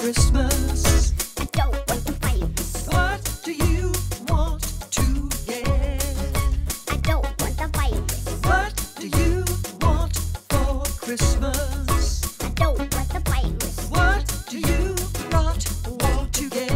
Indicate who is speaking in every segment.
Speaker 1: Christmas?
Speaker 2: I don't want the virus.
Speaker 1: What do you want to get?
Speaker 2: I don't want the virus.
Speaker 1: What do you want for Christmas?
Speaker 2: I don't want the virus.
Speaker 1: What do you not want to get?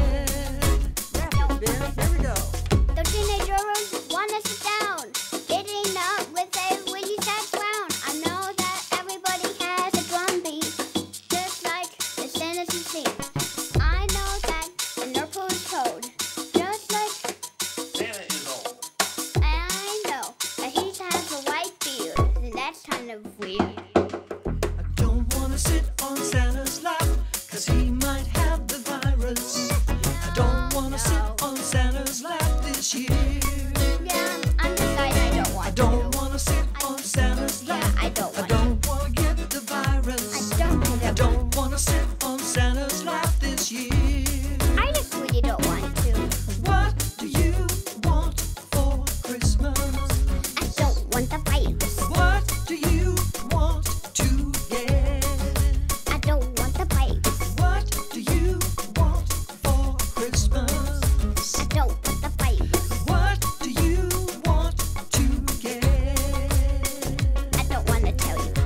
Speaker 1: Here we go.
Speaker 2: The teenagers want to sit down, getting up with a really sad frown. I know that everybody has a drum beat, just like the Santa's machine. I know that the North Pole is cold, just like
Speaker 3: Santa is old.
Speaker 2: I know that he has a white beard, and that's kind of weird.
Speaker 1: I don't want to sit on Santa's lap, 'cause he might have the virus. I don't want to sit on Santa's lap this year.
Speaker 2: Yeah, I'm deciding I don't want
Speaker 1: I don't want to sit on Santa's lap.
Speaker 2: Yeah, I don't
Speaker 1: I
Speaker 2: want
Speaker 1: don't want to get the virus. I don't want to sit on Santa's lap this year.
Speaker 2: I just really don't want to.
Speaker 1: What do you want for Christmas?
Speaker 2: I don't want the virus.
Speaker 1: What do you want to get?
Speaker 2: I don't want the virus.
Speaker 1: What do you want for Christmas?
Speaker 2: I don't want the virus.
Speaker 1: What do you want to get?
Speaker 2: I don't want to tell you.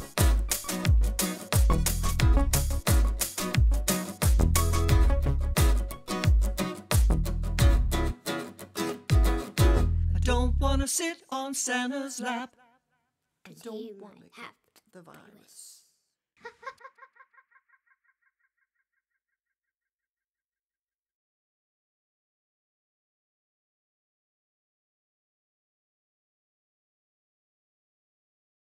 Speaker 1: I don't want to sit on Santa's lap. I
Speaker 2: You
Speaker 1: don't want
Speaker 2: might
Speaker 1: to
Speaker 2: have
Speaker 1: get the virus.